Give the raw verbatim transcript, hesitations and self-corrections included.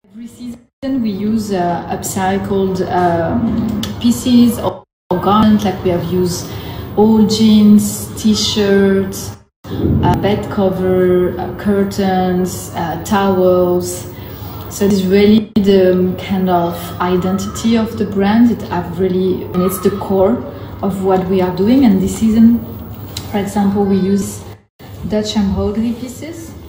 Every season we use uh, upcycled um, pieces or, or garments, like we have used old jeans, t-shirts, uh, bed cover, uh, curtains, uh, towels. So it's really the kind of identity of the brand. It have really, and it's the core of what we are doing. And this season, for example, we use Dutch embroidery pieces.